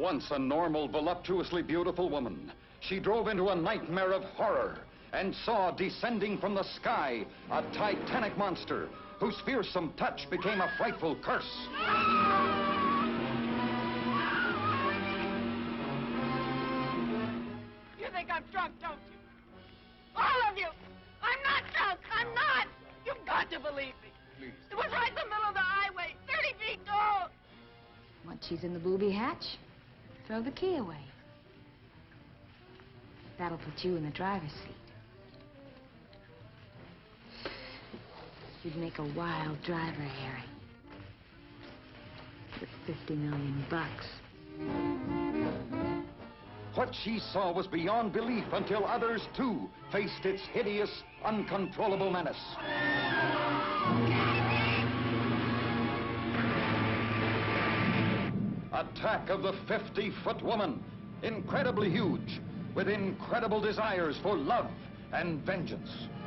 Once a normal, voluptuously beautiful woman, she drove into a nightmare of horror and saw descending from the sky a titanic monster whose fearsome touch became a frightful curse. You think I'm drunk, don't you? All of you! I'm not drunk! I'm not! You've got to believe me. Please. It was right in the middle of the highway, 30 feet tall. Once she's in the booby hatch, throw the key away. That'll put you in the driver's seat. You'd make a wild driver, Harry. With $50 million. What she saw was beyond belief until others, too, faced its hideous, uncontrollable menace. Attack of the 50-foot woman, incredibly huge, with incredible desires for love and vengeance.